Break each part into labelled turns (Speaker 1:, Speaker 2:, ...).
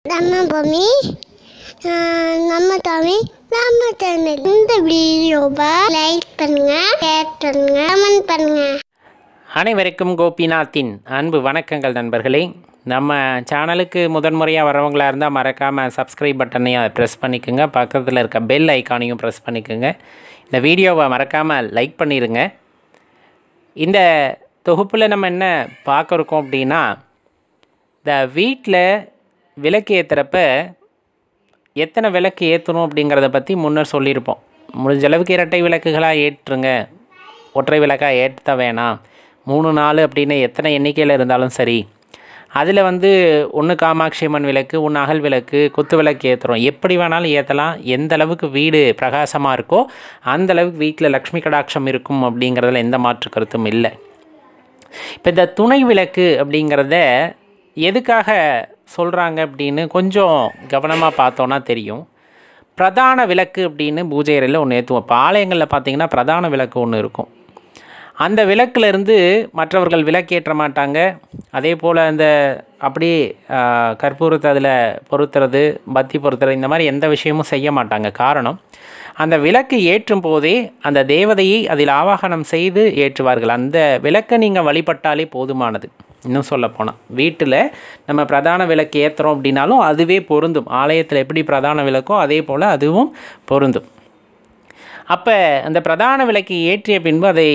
Speaker 1: நம்ம பூமி நம்ம தமிழ் நம்ம சேனல். இந்த வீடியோவை லைக் பண்ணுங்க, ஷேர் பண்ணுங்க, கமெண்ட் பண்ணுங்க.
Speaker 2: அனைவருக்கும் கோபிநாத்தின் அன்பு வணக்கங்கள் நண்பர்களே. நம்ம சேனலுக்கு முதன்முறையாக வரவங்களாக இருந்தால் மறக்காமல் சப்ஸ்கிரைப் பட்டனையும் ப்ரெஸ் பண்ணிக்கோங்க. பக்கத்தில் இருக்க பெல் ஐக்கானையும் ப்ரெஸ் பண்ணிக்கோங்க. இந்த வீடியோவை மறக்காமல் லைக் பண்ணிடுங்க. இந்த தொகுப்பில் நம்ம என்ன பார்க்க இருக்கோம் அப்படின்னா, இந்த வீட்டில் விளக்கு ஏற்றுறப்ப எத்தனை விளக்கு ஏற்றணும் அப்படிங்கிறத பற்றி முன்னர் சொல்லியிருப்போம். முடிஞ்ச அளவுக்கு இரட்டை விளக்குகளாக ஏற்றுங்க, ஒற்றை விளக்காக ஏற்ற வேணாம். 3-4 அப்படின்னு எத்தனை எண்ணிக்கையில் இருந்தாலும் சரி. அதில் ஒன்று காமாட்சி அம்மன் விளக்கு, ஒன்று அகல் விளக்கு, குத்து விளக்கு ஏற்றுறோம். எப்படி வேணாலும் ஏற்றலாம். எந்த அளவுக்கு வீடு பிரகாசமாக இருக்கோ அந்த அளவுக்கு வீட்டில் லக்ஷ்மி கடாட்சம் இருக்கும் அப்படிங்கிறதுல எந்த மாற்று கருத்தும் இல்லை. இப்போ இந்த துணை விளக்கு அப்படிங்கிறத எதுக்காக சொல்கிறாங்க அப்படின்னு கொஞ்சம் கவனமாக பார்த்தோன்னா தெரியும். பிரதான விளக்கு அப்படின்னு பூஜை அறையில் ஒன்று ஏற்றுவோம். இப்போ ஆலயங்களில் பார்த்திங்கன்னா பிரதான விளக்கு ஒன்று இருக்கும். அந்த விளக்குலேருந்து மற்றவர்கள் விளக்கேற்ற மாட்டாங்க. அதே போல் அந்த அப்படியே கற்பூரத்தை அதில் பொருத்துறது, பத்தி பொருத்துறது, இந்த மாதிரி எந்த விஷயமும் செய்ய மாட்டாங்க. காரணம், அந்த விளக்கு ஏற்றும் போதே அந்த தேவதையை அதில் ஆவாகனம் செய்து ஏற்றுவார்கள். அந்த விளக்கை நீங்கள் வழிபட்டாலே போதுமானது. இன்னும் சொல்லப்போனால் வீட்டில் நம்ம பிரதான விளக்கு ஏற்றுறோம் அப்படின்னாலும் அதுவே பொருந்தும். ஆலயத்தில் எப்படி பிரதான விளக்கோ அதே போல் அதுவும் பொருந்தும். அப்போ அந்த பிரதான விளக்கை ஏற்றிய பின்பு அதை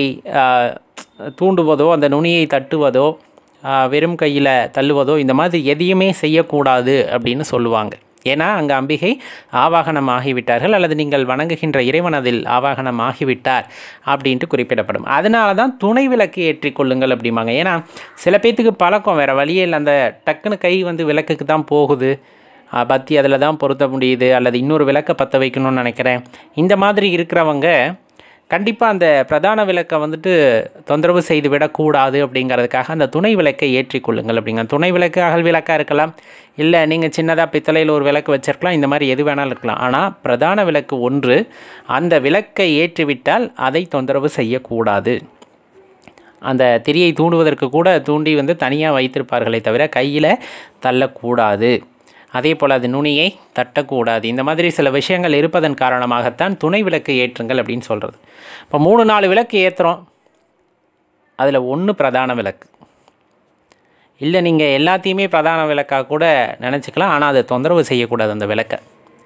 Speaker 2: தூண்டுவதோ, அந்த நுனியை தட்டுவதோ, வெறும் கையில் தள்ளுவதோ, இந்த மாதிரி எதையுமே செய்யக்கூடாது அப்படின்னு சொல்லுவாங்க. ஏன்னா அங்கே அம்பிகை ஆவாகனம் ஆகிவிட்டார்கள், அல்லது நீங்கள் வணங்குகின்ற இறைவன் அதில் ஆவாகனம் ஆகிவிட்டார் அப்படின்ட்டு குறிப்பிடப்படும். அதனால தான் துணை விளக்கு ஏற்றிக்கொள்ளுங்கள் அப்படிம்பாங்க. ஏன்னா சில பேர்த்துக்கு பழக்கம், வேறு வழியே இல்லை, அந்த டக்குன்னு கை விளக்குக்கு தான் போகுது, பத்தி அதில் தான் பொருத்த முடியுது, அல்லது இன்னொரு விளக்கை பற்ற வைக்கணும்னு நினைக்கிறேன். இந்த மாதிரி இருக்கிறவங்க கண்டிப்பாக அந்த பிரதான விளக்கை தொந்தரவு செய்து விடக்கூடாது அப்படிங்கிறதுக்காக அந்த துணை விளக்கை ஏற்றிக்கொள்ளுங்கள் அப்படிங்க. துணை விளக்கு அகல் விளக்காக இருக்கலாம், இல்லை நீங்கள் சின்னதாக பித்தளையில் ஒரு விளக்கு வச்சுருக்கலாம், இந்த மாதிரி எது வேணாலும் இருக்கலாம். ஆனால் பிரதான விளக்கு ஒன்று, அந்த விளக்கை ஏற்றிவிட்டால் அதை தொந்தரவு செய்யக்கூடாது. அந்த திரியை தூண்டுவதற்கு கூட தூண்டி தனியாக வைத்திருப்பார்களே தவிர கையில் தள்ளக்கூடாது. அதே போல் அது நுனியை தட்டக்கூடாது. இந்த மாதிரி சில விஷயங்கள் இருப்பதன் காரணமாகத்தான் துணை விளக்கு ஏற்றுங்கள் அப்படின்னு சொல்கிறது. இப்போ 3-4 விளக்கு ஏற்றுறோம், அதில் ஒன்று பிரதான விளக்கு இல்லை. நீங்கள் எல்லாத்தையுமே பிரதான விளக்காக கூட நினச்சிக்கலாம், ஆனால் அதை தொந்தரவு செய்யக்கூடாது அந்த விளக்கை.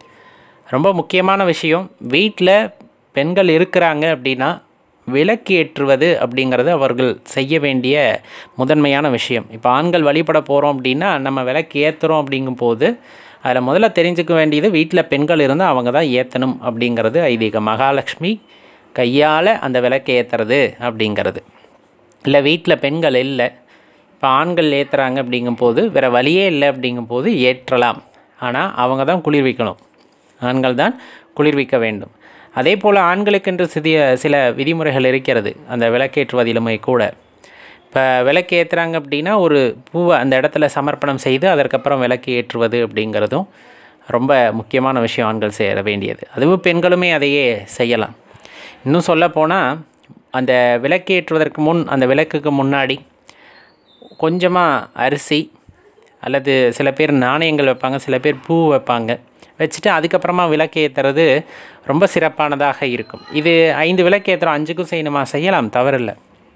Speaker 2: ரொம்ப முக்கியமான விஷயம், வீட்டில் பெண்கள் இருக்கிறாங்க அப்படின்னா விளக்கு ஏற்றுவது அப்படிங்கிறது அவர்கள் செய்ய வேண்டிய முதன்மையான விஷயம். இப்போ ஆண்கள் வழிபட போகிறோம் அப்படின்னா நம்ம விளக்கு ஏற்றுறோம் அப்படிங்கும்போது அதில் முதல்ல தெரிஞ்சுக்க வேண்டியது, வீட்டில் பெண்கள் இருந்தால் அவங்க தான் ஏற்றணும் அப்படிங்கிறது ஐதீகம். மகாலட்சுமி கையால் அந்த விளக்கு ஏற்றுறது அப்படிங்கிறது. இல்லை வீட்டில் பெண்கள் இல்லை, இப்போ ஆண்கள் ஏற்றுறாங்க அப்படிங்கும்போது வேறு வழியே இல்லை அப்படிங்கும்போது ஏற்றலாம். ஆனால் அவங்க தான் குளிர்விக்கணும், ஆண்கள் தான் குளிர்விக்க வேண்டும். அதே போல் ஆண்களுக்கென்று சில விதிமுறைகள் இருக்கிறது அந்த விளக்கேற்றுவதிலுமே கூட. இப்போ விளக்கு ஏற்றுறாங்க அப்படின்னா ஒரு பூவை அந்த இடத்துல சமர்ப்பணம் செய்து அதற்கப்புறம் விளக்கு ஏற்றுவது அப்படிங்கிறதும் ரொம்ப முக்கியமான விஷயம், ஆண்கள் செய்ய வேண்டியது. அதுவும் பெண்களுமே அதையே செய்யலாம். இன்னும் சொல்லப்போனால் அந்த விளக்கு ஏற்றுவதற்கு முன், அந்த விளக்குக்கு முன்னாடி கொஞ்சமாக அரிசி அல்லது சில பேர் நாணயங்கள் வைப்பாங்க, சில பேர் பூ வைப்பாங்க. வச்சுட்டு அதுக்கப்புறமா விளக்கு ஏற்றுறது ரொம்ப சிறப்பானதாக இருக்கும். இது 5 விளக்கு ஏற்றுறோம், 5க்கும் செய்யணுமா? செய்யலாம், தவறில்லை.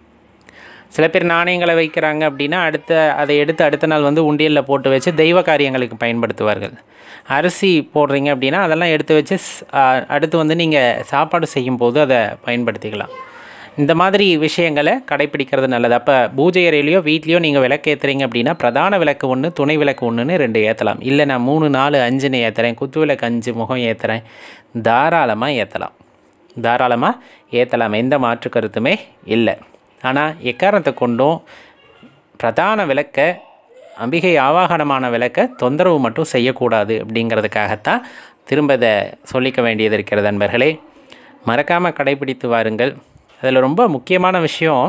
Speaker 2: சில பேர் நாணயங்களை வைக்கிறாங்க அப்படின்னா அதை எடுத்து அடுத்த நாள் உண்டியலில் போட்டு வச்சு தெய்வ காரியங்களுக்கு பயன்படுத்துவார்கள். அரிசி போடுறீங்க அப்படின்னா அதெல்லாம் எடுத்து வச்சு அடுத்து நீங்கள் சாப்பாடு செய்யும்போது அதை பயன்படுத்திக்கலாம். இந்த மாதிரி விஷயங்களை கடைப்பிடிக்கிறது நல்லது. அப்போ பூஜை அறையிலையோ வீட்லேயோ நீங்கள் விளக்கு ஏற்றுறீங்க அப்படின்னா பிரதான விளக்கு 1, துணை விளக்கு 1ன்னு 2 ஏற்றலாம். இல்லை நான் 3, 4, 5ன்னு ஏற்றுறேன், குத்து விளக்கு 5 முகம் ஏற்றுறேன், தாராளமாக ஏற்றலாம். எந்த மாற்று கருத்துமே இல்லை. ஆனால் எக்காரணத்தை கொண்டும் பிரதான விளக்கை, அம்பிகை ஆவாகனமான விளக்கை தொந்தரவு மட்டும் செய்யக்கூடாது அப்படிங்கிறதுக்காகத்தான் திரும்ப இதை சொல்லிக்க வேண்டியது இருக்கிறது. நண்பர்களே, மறக்காமல் கடைப்பிடித்து வாருங்கள். அதில் ரொம்ப முக்கியமான விஷயம்,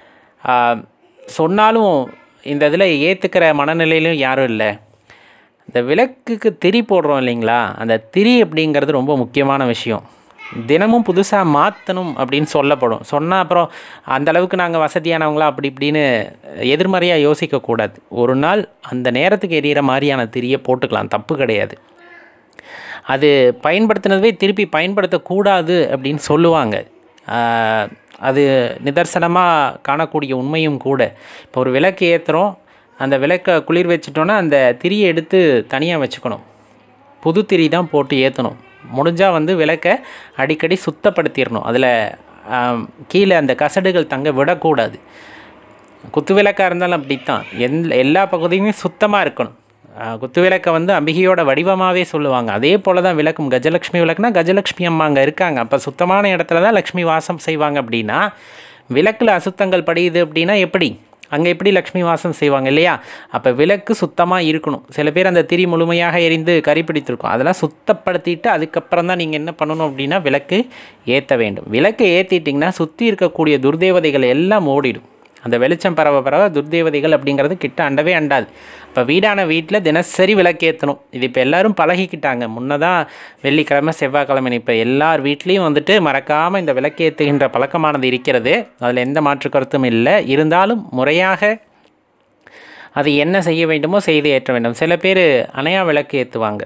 Speaker 2: சொன்னாலும் இந்த இதில் ஏற்றுக்கிற மனநிலையிலும் யாரும் இல்லை. இந்த விளக்குக்கு திரி போடுறோம் இல்லைங்களா, அந்த திரி அப்படிங்கிறது ரொம்ப முக்கியமான விஷயம். தினமும் புதுசாக மாற்றணும் அப்படின்னு சொல்லப்படும். சொன்னால் அப்புறம் அந்தளவுக்கு நாங்கள் வசதியானவங்களா அப்படி இப்படின்னு எதிர்மறையாக யோசிக்கக்கூடாது. ஒரு நாள் அந்த நேரத்துக்கு எரியிற மாதிரியான திரியை போட்டுக்கலாம், தப்பு கிடையாது. அது பயன்படுத்தினதுவே திருப்பி பயன்படுத்தக்கூடாது அப்படின்னு சொல்லுவாங்க. அது நிதர்சனமாக காணக்கூடிய உண்மையும் கூட. இப்போ ஒரு விளக்கு ஏற்றுறோம், அந்த விளக்கை குளிர் வச்சிட்டோன்னா அந்த திரியை எடுத்து தனியாக வச்சுக்கணும், புது திரி தான் போட்டு ஏற்றணும். முடிஞ்சால் விளக்கை அடிக்கடி சுத்தப்படுத்திடணும், அதில் கீழே அந்த கசடுகள் தங்க விடக்கூடாது. குத்து விளக்காக இருந்தாலும் அப்படித்தான், எல்லா பகுதியுமே சுத்தமாக இருக்கணும். குத்து விளக்கை அம்பிகையோட வடிவமாகவே சொல்லுவாங்க. அதே போல் தான் விளக்கும். கஜலக்ஷ்மி விளக்குனா கஜலக்ஷ்மி அம்மா அங்கே இருக்காங்க, அப்போ சுத்தமான இடத்துல தான் லக்ஷ்மி வாசம் செய்வாங்க. அப்படின்னா விளக்கில் அசுத்தங்கள் படியுது அப்படின்னா எப்படி அங்கே எப்படி லக்ஷ்மி வாசம் செய்வாங்க இல்லையா? அப்போ விளக்கு சுத்தமாக இருக்கணும். சில பேர் அந்த திரி முழுமையாக எரிந்து கறி பிடித்திருக்கும், அதெல்லாம் சுத்தப்படுத்திட்டு அதுக்கப்புறம் தான் நீங்கள் என்ன பண்ணணும் அப்படின்னா விளக்கு ஏற்ற வேண்டும். விளக்கு ஏற்றிட்டிங்கன்னா சுற்றி இருக்கக்கூடிய துர்தேவதைகள் எல்லாம் ஓடிடும். அந்த வெளிச்சம் பரவ துர்தேவதைகள் அப்படிங்கிறது கிட்ட அண்டவே அண்டாது. இப்போ வீடான வீட்டில் தினசரி விளக்கேற்றணும். இது இப்போ எல்லோரும் பழகிக்கிட்டாங்க. முன்னதான் வெள்ளிக்கிழமை செவ்வாய்க்கிழமை இப்போ எல்லார் வீட்லேயும் மறக்காமல் இந்த விளக்கேற்றுகின்ற பழக்கமானது இருக்கிறது. அதில் எந்த மாற்று கருத்தும் இல்லை. இருந்தாலும் முறையாக அது என்ன செய்ய வேண்டுமோ செய்து ஏற்ற வேண்டும். சில பேர் அணையா விளக்கு ஏற்றுவாங்க,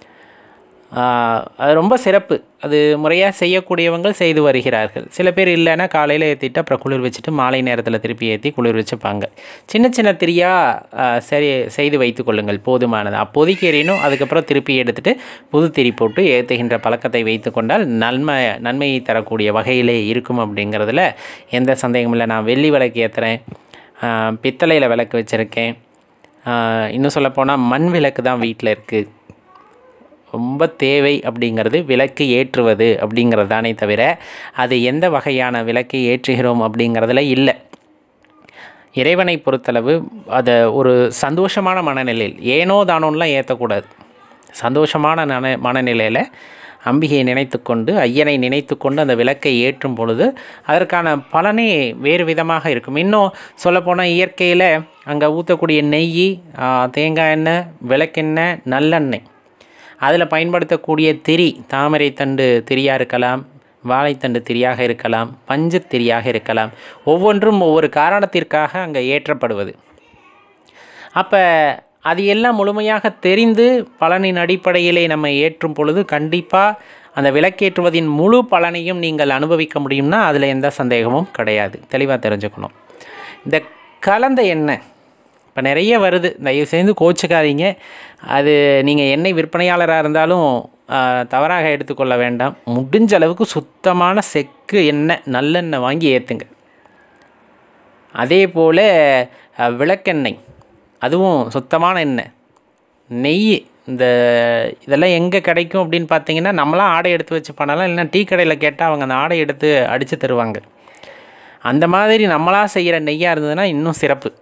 Speaker 2: அது ரொம்ப சிறப்பு. அது முறையாக செய்யக்கூடியவங்க செய்து வருகிறார்கள். சில பேர் இல்லைன்னா காலையில் ஏற்றிட்டு அப்புறம் குளிர் வச்சுட்டு மாலை நேரத்தில் திருப்பி ஏற்றி குளிர் வச்சுப்பாங்க. சின்ன சின்ன திரியாக செய்து வைத்து கொள்ளுங்கள், போதுமானது. அப்போதைக்கு எறியணும், அதுக்கப்புறம் திருப்பி எடுத்துகிட்டு புது திரி போட்டு ஏற்றுகின்ற பழக்கத்தை வைத்து கொண்டால் நன்மையை தரக்கூடிய வகையிலே இருக்கும் அப்படிங்கிறதுல எந்த சந்தேகமும் இல்லை. நான் வெள்ளி விளக்கு ஏற்றுறேன், பித்தளையில் விளக்கு வச்சுருக்கேன், இன்னும் சொல்லப்போனால் மண் விளக்கு தான் வீட்டில் இருக்குது. ரொம்ப தேவை அப்படிங்கிறது விளக்கு ஏற்றுவது அப்படிங்கிறது தானே தவிர அது எந்த வகையான விளக்கை ஏற்றுகிறோம் அப்படிங்கிறதுல இல்லை. இறைவனை பொறுத்தளவு அதை ஒரு சந்தோஷமான மனநிலையில் ஏனோ தானோன்னெலாம் ஏற்றக்கூடாது. சந்தோஷமான மனநிலையில் அம்பிகையை நினைத்து கொண்டு ஐயனை நினைத்து கொண்டு அந்த விளக்கை ஏற்றும் பொழுது அதற்கான பலனே வேறு விதமாக இருக்கும். இன்னும் சொல்லப்போனால் இயற்கையில் அங்கே ஊற்றக்கூடிய நெய், தேங்காய் எண்ணெய், விளக்கெண்ணெய், நல்லெண்ணெய், அதில் பயன்படுத்தக்கூடிய திரி தாமரை தண்டு திரியாக இருக்கலாம், வாழைத்தண்டு திரியாக இருக்கலாம், பஞ்சு திரியாக இருக்கலாம். ஒவ்வொன்றும் ஒவ்வொரு காரணத்திற்காக அங்கே ஏற்றப்படுவது. அப்போ அது எல்லாம் முழுமையாக தெரிந்து பலனின் அடிப்படையிலே நம்ம ஏற்றும் பொழுது கண்டிப்பாக அந்த விளக்கேற்றுவதின் முழு பலனையும் நீங்கள் அனுபவிக்க முடியும்னா அதில் எந்த சந்தேகமும் கிடையாது. தெளிவாக தெரிஞ்சுக்கணும். இந்த கலந்த எண்ணெய் இப்போ நிறைய வருது, தயவு செய்து கோச்சிக்காதீங்க. அது நீங்கள் எண்ணெய் விற்பனையாளராக இருந்தாலும் தவறாக எடுத்துக்கொள்ள வேண்டாம். முடிஞ்ச அளவுக்கு சுத்தமான செக்கு எண்ணெய் நல்லெண்ணெய் வாங்கி ஏற்றுங்க. அதே போல் விளக்கெண்ணெய், அதுவும் சுத்தமான எண்ணெய். நெய் இதெல்லாம் எங்கே கிடைக்கும் அப்படின்னு பார்த்தீங்கன்னா நம்மளாம் ஆடை எடுத்து வச்சு பண்ணலாம், இல்லைன்னா டீ கடையில் கேட்டால் அவங்க அந்த ஆடை எடுத்து அடித்து தருவாங்க. அந்த மாதிரி நம்மளாக செய்கிற நெய்யாக இருந்ததுன்னா இன்னும் சிறப்பு.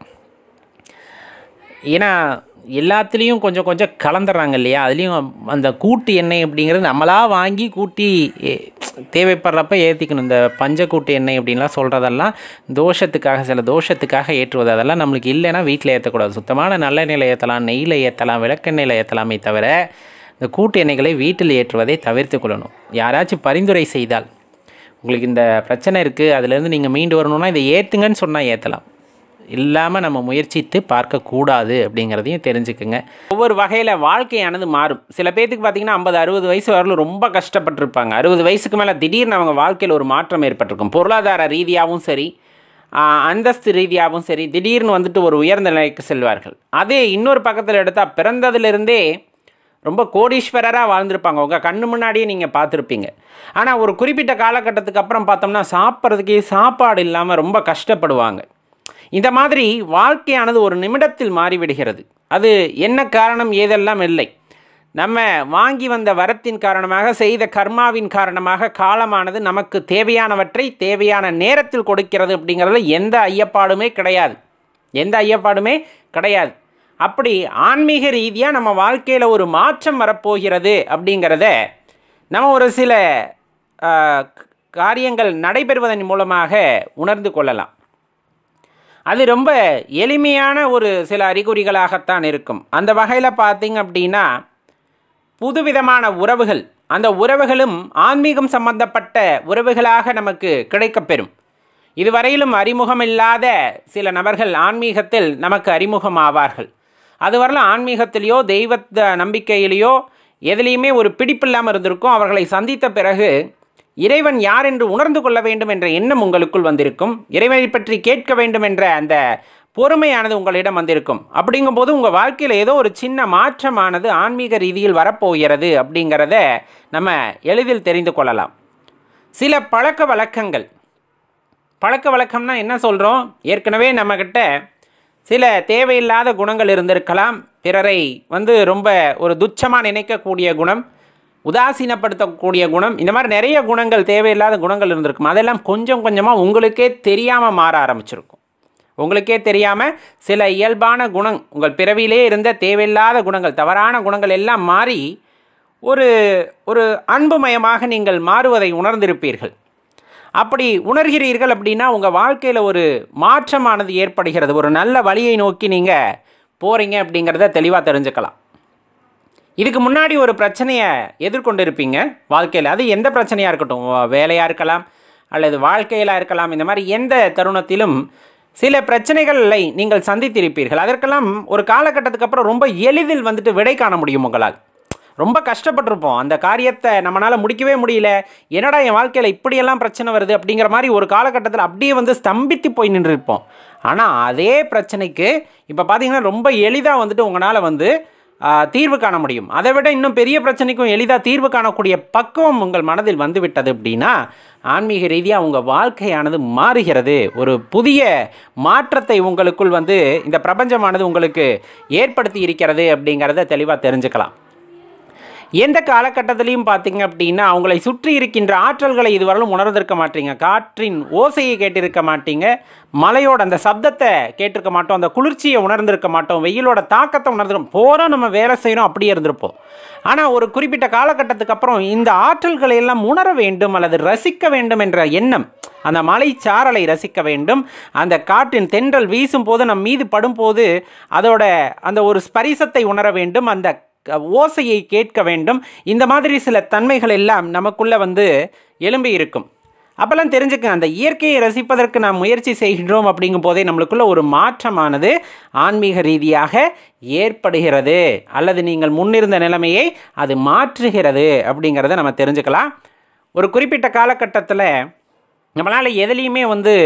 Speaker 2: ஏன்னா எல்லாத்துலேயும் கொஞ்சம் கொஞ்சம் கலந்துடுறாங்க இல்லையா? அதுலேயும் அந்த கூட்டு எண்ணெய் அப்படிங்கிறது நம்மளாக வாங்கி கூட்டி தேவைப்படுறப்ப ஏற்றிக்கணும். இந்த பஞ்சக்கூட்டு எண்ணெய் அப்படின்லாம் சொல்கிறதெல்லாம் தோஷத்துக்காக, சில தோஷத்துக்காக ஏற்றுவது. அதெல்லாம் நம்மளுக்கு இல்லைன்னா வீட்டில் ஏற்றக்கூடாது. சுத்தமான நல்லெண்ணெயில் ஏற்றலாம், நெய்யில் ஏற்றலாம், விளக்கெண்ணெயில் ஏற்றலாமே தவிர இந்த கூட்டு எண்ணெய்களை வீட்டில் ஏற்றுவதை தவிர்த்து கொள்ளணும். யாராச்சும் பரிந்துரை செய்தால் உங்களுக்கு இந்த பிரச்சனை இருக்குது, அதுலேருந்து நீங்கள் மீண்டு வரணுன்னா இதை ஏற்றுங்கன்னு சொன்னால் ஏற்றலாம், இல்லாமல் நம்ம முயற்சித்து பார்க்கக்கூடாது அப்படிங்கிறதையும் தெரிஞ்சுக்குங்க. ஒவ்வொரு வகையில் வாழ்க்கையானது மாறும். சில பேர்த்துக்கு பார்த்திங்கன்னா 50-60 வயசு வரலும் ரொம்ப கஷ்டப்பட்டுருப்பாங்க. 60 வயசுக்கு மேலே திடீர்னு அவங்க வாழ்க்கையில் ஒரு மாற்றம் ஏற்பட்டிருக்கும். பொருளாதார ரீதியாகவும் சரி, அந்தஸ்து ரீதியாகவும் சரி, திடீர்னு ஒரு உயர்ந்த நிலைக்கு செல்வார்கள். அதே இன்னொரு பக்கத்தில் எடுத்தால் பிறந்ததுலேருந்தே ரொம்ப கோடீஸ்வரராக வாழ்ந்திருப்பாங்க, உங்கள் கண்ணு முன்னாடியே நீங்கள் பார்த்துருப்பீங்க. ஆனால் ஒரு குறிப்பிட்ட காலகட்டத்துக்கு அப்புறம் பார்த்தோம்னா சாப்பிட்றதுக்கே சாப்பாடு இல்லாமல் ரொம்ப கஷ்டப்படுவாங்க. இந்த மாதிரி வாழ்க்கையானது ஒரு நிமிடத்தில் மாறிவிடுகிறது. அது என்ன காரணம் ஏதெல்லாம் இல்லை, நம்ம வாங்கி வந்த வரத்தின் காரணமாக, செய்த கர்மாவின் காரணமாக காலமானது நமக்கு தேவையானவற்றை தேவையான நேரத்தில் கொடுக்கிறது அப்படிங்கிறதுல எந்த ஐயப்பாடுமே கிடையாது. அப்படி ஆன்மீக ரீதியாக நம்ம வாழ்க்கையில் ஒரு மாற்றம் வரப்போகிறது அப்படிங்கிறத நம்ம ஒரு சில காரியங்கள் நடைபெறுவதன் மூலமாக உணர்ந்து கொள்ளலாம். அது ரொம்ப எளிமையான ஒரு சில அறிகுறிகளாகத்தான் இருக்கும். அந்த வகையில் பார்த்திங்க அப்படின்னா புதுவிதமான உறவுகள், அந்த உறவுகளும் ஆன்மீகம் சம்பந்தப்பட்ட உறவுகளாக நமக்கு கிடைக்கப்பெறும். இதுவரையிலும் அறிமுகமில்லாத சில நபர்கள் ஆன்மீகத்தில் நமக்கு அறிமுகமாவார்கள். அதுவரையிலும் ஆன்மீகத்திலேயோ தெய்வ நம்பிக்கையிலேயோ எதுலேயுமே ஒரு பிடிப்பில்லாமல் இருந்திருக்கும். அவர்களை சந்தித்த பிறகு இறைவன் யார் என்று உணர்ந்து கொள்ள வேண்டும் என்ற எண்ணம் உங்களுக்குள் வந்திருக்கும். இறைவனை பற்றி கேட்க வேண்டும் என்ற அந்த பொறுமையானது உங்களிடம் வந்திருக்கும். அப்படிங்கும்போது உங்கள் வாழ்க்கையில் ஏதோ ஒரு சின்ன மாற்றமானது ஆன்மீக ரீதியில் வரப்போகிறது அப்படிங்கிறத நம்ம எளிதில் தெரிந்து கொள்ளலாம். சில பழக்க வழக்கம்னா என்ன சொல்கிறோம்? ஏற்கனவே நம்மக்கிட்ட சில தேவையில்லாத குணங்கள் இருந்திருக்கலாம். பிறரை ரொம்ப ஒரு துச்சமாக நினைக்கக்கூடிய குணம், உதாசீனப்படுத்தக்கூடிய குணம், இந்த மாதிரி நிறைய குணங்கள், தேவையில்லாத குணங்கள் இருந்திருக்கும். அதெல்லாம் கொஞ்சம் கொஞ்சமாக உங்களுக்கே தெரியாமல் மாற ஆரம்பிச்சிருக்கும். உங்களுக்கே தெரியாமல் சில இயல்பான குணம், உங்கள் பிறவியிலே இருந்த தேவையில்லாத குணங்கள், தவறான குணங்கள் எல்லாம் மாறி ஒரு அன்புமயமாக நீங்கள் மாறுவதை உணர்ந்திருப்பீர்கள். அப்படி உணர்கிறீர்கள் அப்படின்னா உங்கள் வாழ்க்கையில் ஒரு மாற்றமானது ஏற்படுகிறது. ஒரு நல்ல வழியை நோக்கி நீங்கள் போகிறீங்க அப்படிங்கிறத தெளிவாக தெரிஞ்சுக்கலாம். இதுக்கு முன்னாடி ஒரு பிரச்சனையை எதிர்கொண்டு இருப்பீங்க வாழ்க்கையில். அது எந்த பிரச்சனையாக இருக்கட்டும், வேலையாக இருக்கலாம் அல்லது வாழ்க்கையில் இருக்கலாம். இந்த மாதிரி எந்த தருணத்திலும் சில பிரச்சனைகளை நீங்கள் சந்தித்திருப்பீர்கள். அதற்கெல்லாம் ஒரு காலகட்டத்துக்கு அப்புறம் ரொம்ப எளிதில் விடை காண முடியும். உங்களால் ரொம்ப கஷ்டப்பட்டிருப்போம். அந்த காரியத்தை நம்மளால் முடிக்கவே முடியல, என்னடா என் வாழ்க்கையில் இப்படியெல்லாம் பிரச்சனை வருது அப்படிங்கிற மாதிரி ஒரு காலகட்டத்தில் அப்படியே ஸ்தம்பித்து போய் நின்றுருப்போம். ஆனால் அதே பிரச்சனைக்கு இப்போ பார்த்தீங்கன்னா ரொம்ப எளிதாக உங்களால் தீர்வு காண முடியும். அதை விட இன்னும் பெரிய பிரச்சனைக்கும் எளிதாக தீர்வு காணக்கூடிய பக்குவம் உங்கள் மனதில் வந்துவிட்டது அப்படின்னா ஆன்மீக ரீதியாக உங்கள் வாழ்க்கையானது மாறுகிறது. ஒரு புதிய மாற்றத்தை உங்களுக்குள் இந்த பிரபஞ்சமானது உங்களுக்கு ஏற்படுத்தி இருக்கிறது அப்படிங்கிறத தெளிவாக தெரிஞ்சுக்கலாம். எந்த காலகட்டத்திலையும் பார்த்தீங்க அப்படின்னா அவங்களை சுற்றி இருக்கின்ற ஆற்றல்களை இதுவரையிலும் உணர்ந்திருக்க மாட்டீங்க. காற்றின் ஓசையை கேட்டிருக்க மாட்டீங்க, மலையோட அந்த சப்தத்தை கேட்டிருக்க மாட்டோம், அந்த குளிர்ச்சியை உணர்ந்திருக்க மாட்டோம், வெயிலோட தாக்கத்தை உணர்ந்திருக்கோம். போகிறோம், நம்ம வேலை செய்கிறோம், அப்படியே இருந்திருப்போம். ஆனால் ஒரு குறிப்பிட்ட காலகட்டத்துக்கு அப்புறம் இந்த ஆற்றல்களை எல்லாம் உணர வேண்டும் அல்லது ரசிக்க வேண்டும் என்ற எண்ணம், அந்த மலை சாரலை ரசிக்க வேண்டும், அந்த காற்றின் தென்றல் வீசும் போது நம் மீது படும்போது அதோட அந்த ஒரு ஸ்பரிசத்தை உணர வேண்டும், அந்த ஓசையை கேட்க வேண்டும். இந்த மாதிரி சில தன்மைகள் எல்லாம் நமக்குள்ளே எழும்பி இருக்கும். அப்போல்லாம் தெரிஞ்சுக்க, அந்த இயற்கையை ரசிப்பதற்கு நாம் முயற்சி செய்கின்றோம் அப்படிங்கும் போதே நம்மளுக்குள்ள ஒரு மாற்றமானது ஆன்மீக ரீதியாக ஏற்படுகிறது அல்லது நீங்கள் முன்னிருந்த நிலைமையை அது மாற்றுகிறது அப்படிங்கிறத நம்ம தெரிஞ்சுக்கலாம். ஒரு குறிப்பிட்ட காலகட்டத்தில் நம்மளால் எதுலேயுமே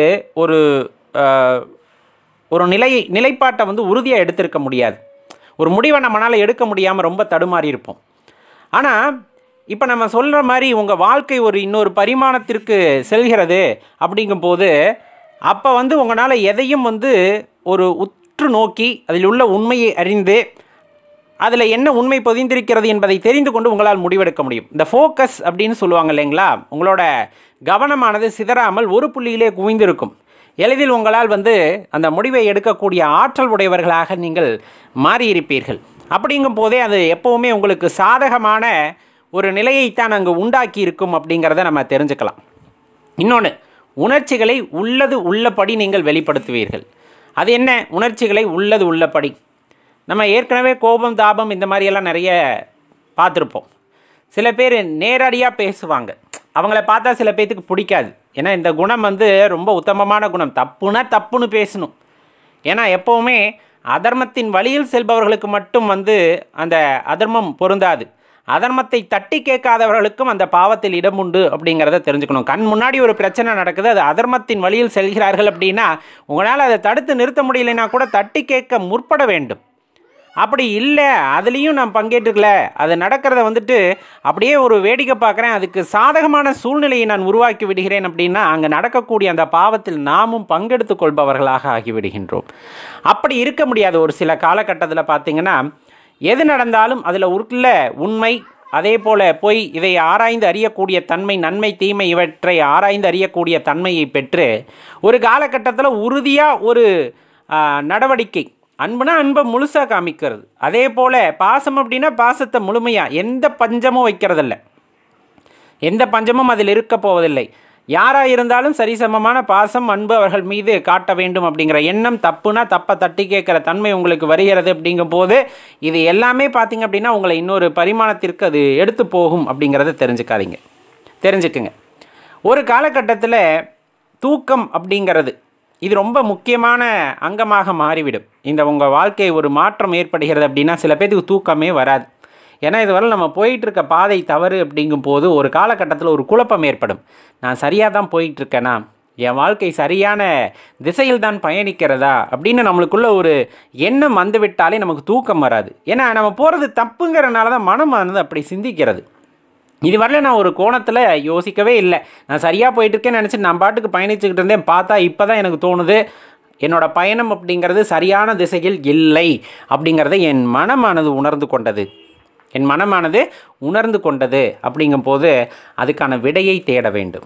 Speaker 2: ஒரு நிலைப்பாட்டை உறுதியாக எடுத்திருக்க முடியாது. ஒரு முடிவை நம்மளால் எடுக்க முடியாமல் ரொம்ப தடுமாறி இருப்போம். ஆனால் இப்போ நம்ம சொல்கிற மாதிரி உங்கள் வாழ்க்கை ஒரு இன்னொரு பரிமாணத்திற்கு செல்கிறது அப்படிங்கும்போது அப்போ உங்களால் எதையும் ஒரு உற்று நோக்கி அதில் உள்ள உண்மையை அறிந்து அதில் என்ன உண்மை பொதிந்திருக்கிறது என்பதை தெரிந்து கொண்டு உங்களால் முடிவெடுக்க முடியும். இந்த ஃபோக்கஸ் அப்படின்னு சொல்லுவாங்க இல்லைங்களா, உங்களோட கவனமானது சிதறாமல் ஒரு புள்ளியிலே குவிந்திருக்கும். எளிதில் உங்களால் அந்த முடிவை எடுக்கக்கூடிய ஆற்றல் உடையவர்களாக நீங்கள் மாறியிருப்பீர்கள். அப்படிங்கும் போதே அது எப்போவுமே உங்களுக்கு சாதகமான ஒரு நிலையைத்தான் அங்கு உண்டாக்கி இருக்கும் அப்படிங்கிறத நம்ம தெரிஞ்சுக்கலாம். இன்னொன்று, உணர்ச்சிகளை உள்ளபடி நீங்கள் வெளிப்படுத்துவீர்கள். அது என்ன உணர்ச்சிகளை உள்ளபடி? நம்ம ஏற்கனவே கோபம், தாபம் இந்த மாதிரியெல்லாம் நிறைய பார்த்துருப்போம். சில பேர் நேரடியாக பேசுவாங்க, அவங்கள பார்த்தா சில பேர்த்துக்கு பிடிக்காது. ஏன்னா இந்த குணம் ரொம்ப உத்தமமான குணம். தப்புன்னு பேசணும். ஏன்னா எப்போவுமே அதர்மத்தின் வழியில் செல்பவர்களுக்கு மட்டும் அந்த அதர்மம் பொருந்தாது. அதர்மத்தை தட்டி கேட்காதவர்களுக்கும் அந்த பாவத்தில் இடம் உண்டு அப்படிங்கிறத தெரிஞ்சுக்கணும். கண் முன்னாடி ஒரு பிரச்சனை நடக்குது, அது அதர்மத்தின் வழியில் செல்கிறார்கள் அப்படின்னா உங்களால் அதை தடுத்து நிறுத்த முடியலைன்னா கூட தட்டி கேட்க முற்பட வேண்டும். அப்படி இல்லை, அதுலேயும் நான் பங்கேற்றுக்கல, அது நடக்கிறத அப்படியே ஒரு வேடிக்கை பார்க்குறேன், அதுக்கு சாதகமான சூழ்நிலையை நான் உருவாக்கி விடுகிறேன் அப்படின்னா அங்கே நடக்கக்கூடிய அந்த பாவத்தில் நாமும் பங்கெடுத்து கொள்பவர்களாக ஆகிவிடுகின்றோம். அப்படி இருக்க முடியாது. ஒரு சில காலகட்டத்தில் பார்த்திங்கன்னா எது நடந்தாலும் அதில் உள்ள உண்மை, அதே போல் பொய், இதை ஆராய்ந்து அறியக்கூடிய தன்மை, நன்மை தீமை இவற்றை ஆராய்ந்து அறியக்கூடிய தன்மையை பெற்று ஒரு காலகட்டத்தில் உறுதியாக ஒரு நடவடிக்கை, அன்புனா அன்பை முழுசாக காமிக்கிறது, அதே போல் பாசம் அப்படின்னா பாசத்தை முழுமையாக, எந்த பஞ்சமும் வைக்கிறதில்ல, எந்த பஞ்சமும் அதில் இருக்க போவதில்லை. யாராக இருந்தாலும் சரிசமமான பாசம் அன்பு அவர்கள் மீது காட்ட வேண்டும் அப்படிங்கிற எண்ணம், தப்புனா தப்பை தட்டி கேட்குற தன்மை உங்களுக்கு வருகிறது அப்படிங்கும் போது இது எல்லாமே பார்த்திங்க அப்படின்னா உங்களை இன்னொரு பரிமாணத்திற்கு அது எடுத்து போகும் அப்படிங்கிறத தெரிஞ்சுக்குங்க. ஒரு காலகட்டத்தில் தூக்கம் அப்படிங்கிறது இது ரொம்ப முக்கியமான அங்கமாக மாறிவிடும். இந்த உங்கள் வாழ்க்கை ஒரு மாற்றம் ஏற்படுகிறது அப்படின்னா சில பேருக்கு தூக்கமே வராது. ஏன்னா இதுவரை நம்ம போயிட்டுருக்க பாதை தவறு அப்படிங்கும் போது ஒரு காலகட்டத்தில் ஒரு குழப்பம் ஏற்படும். நான் சரியாக தான் போயிட்டுருக்கேனா, என் வாழ்க்கை சரியான திசையில் தான் பயணிக்கிறதா அப்படின்னு நம்மளுக்குள்ள ஒரு எண்ணம் வந்துவிட்டாலே நமக்கு தூக்கம் வராது. ஏன்னா நம்ம போகிறது தப்புங்கிறனால தான் மனமானது அப்படி சிந்திக்கிறது. இதுவரையில் நான் ஒரு கோணத்தில் யோசிக்கவே இல்லை, நான் சரியாக போயிட்டுருக்கேன்னு நினச்சி நான் பாட்டுக்கு பயணிச்சுக்கிட்டு இருந்தேன். பார்த்தா இப்போ தான் எனக்கு தோணுது என்னோடய பயணம் அப்படிங்கிறது சரியான திசையில் இல்லை அப்படிங்கிறத என் மனமானது உணர்ந்து கொண்டது அப்படிங்கும்போது அதுக்கான விடையை தேட வேண்டும்.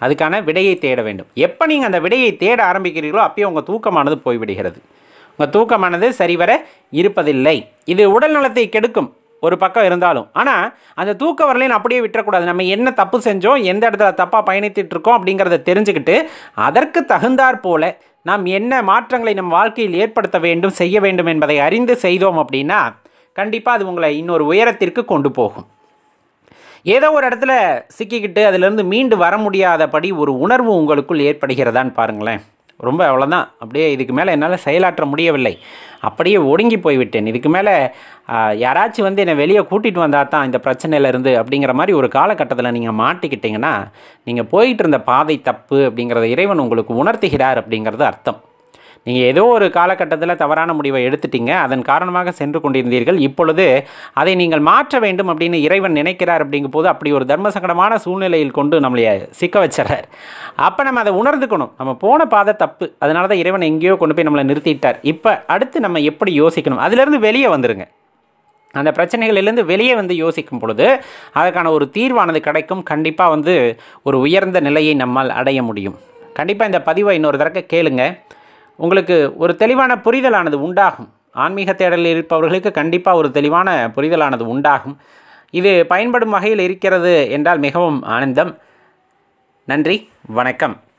Speaker 2: எப்போ நீங்கள் அந்த விடையை தேட ஆரம்பிக்கிறீர்களோ அப்போயே உங்கள் தூக்கமானது போய்விடுகிறது. உங்கள் தூக்கமானது சரிவர இருப்பதில்லை. இது உடல் நலத்தை கெடுக்கும் ஒரு பக்கம் இருந்தாலும், ஆனால் அந்த தூக்க வரலைன்னு அப்படியே விட்டுறக்கூடாது. நம்ம என்ன தப்பு செஞ்சோம், எந்த இடத்துல தப்பாக பயணித்துட்ருக்கோம் அப்படிங்கிறத தெரிஞ்சுக்கிட்டு அதற்கு தகுந்தாற் போல நாம் என்ன மாற்றங்களை நம் வாழ்க்கையில் ஏற்படுத்த வேண்டும், செய்ய வேண்டும் என்பதை அறிந்து செய்தோம் அப்படின்னா கண்டிப்பாக அது உங்களை இன்னொரு உயரத்திற்கு கொண்டு போகும். ஏதோ ஒரு இடத்துல சிக்கிக்கிட்டு அதிலிருந்து மீண்டு வர முடியாதபடி ஒரு உணர்வு உங்களுக்குள் ஏற்படுகிறதான்னு பாருங்களேன். ரொம்ப அவ்வளோதான், அப்படியே இதுக்கு மேலே என்னால் செயலாற்ற முடியவில்லை, அப்படியே ஒடுங்கி போய்விட்டேன், இதுக்கு மேலே யாராச்சும் என்னை வெளியே கூட்டிகிட்டு வந்தால் தான் இந்த பிரச்சனையிலேருந்து அப்படிங்கிற மாதிரி ஒரு காலகட்டத்தில் நீங்கள் மாட்டிக்கிட்டிங்கன்னா நீங்கள் போயிட்டு இருந்த பாதை தப்பு அப்படிங்கிறத இறைவன் உங்களுக்கு உணர்த்துகிறார் அப்படிங்கிறது அர்த்தம். நீங்கள் ஏதோ ஒரு காலகட்டத்தில் தவறான முடிவை எடுத்துட்டீங்க, அதன் காரணமாக சென்று கொண்டிருந்தீர்கள். இப்பொழுது அதை நீங்கள் மாற்ற வேண்டும் அப்படின்னு இறைவன் நினைக்கிறார் அப்படிங்கும் போது அப்படி ஒரு தர்ம சங்கடமான சூழ்நிலையில் கொண்டு நம்மளை சிக்க வச்சுறார். அப்போ நம்ம அதை உணர்ந்துக்கணும், நம்ம போன பாதை தப்பு, அதனால தான் இறைவன் எங்கேயோ கொண்டு போய் நம்மளை நிறுத்திட்டார். இப்போ அடுத்து நம்ம எப்படி யோசிக்கணும், அதிலேருந்து வெளியே வந்துருங்க. அந்த பிரச்சனைகளிலிருந்து வெளியே வந்து யோசிக்கும் பொழுது அதற்கான ஒரு தீர்வானது கிடைக்கும். கண்டிப்பாக ஒரு உயர்ந்த நிலையை நம்மால் அடைய முடியும். கண்டிப்பாக இந்த பதிவை இன்னொரு தடவை கேளுங்க, உங்களுக்கு ஒரு தெளிவான புரிதலானது உண்டாகும். ஆன்மீக தேடலில் இருப்பவர்களுக்கு கண்டிப்பாக ஒரு தெளிவான புரிதலானது உண்டாகும். இது பயன்படும் வகையில் இருக்கிறது என்றால் மிகவும் ஆனந்தம். நன்றி, வணக்கம்.